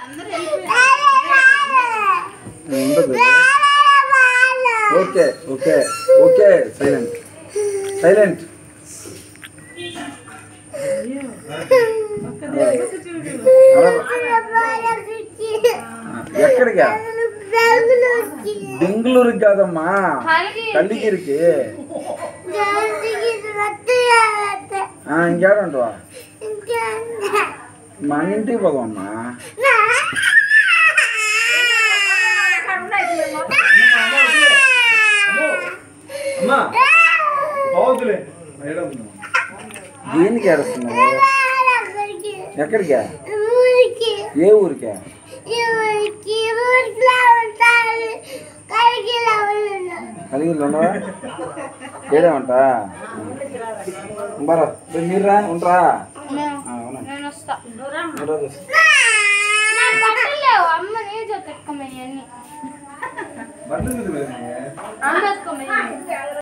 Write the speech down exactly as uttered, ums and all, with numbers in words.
okay okay okay silent silent ఎక్కడికా బెంగళూరుకి కాదమ్మా కలిగిరికి ఇంకేడంటావా మన ఇంటికి పోదామమ్మా దేనికి ఏడుస్తున్నావు ఎక్కడికా ఏ ఊరికా కలిగిళ్ళు ఉండవా ఏడేమంటా బరా మీరా ఉండరా బట్టలు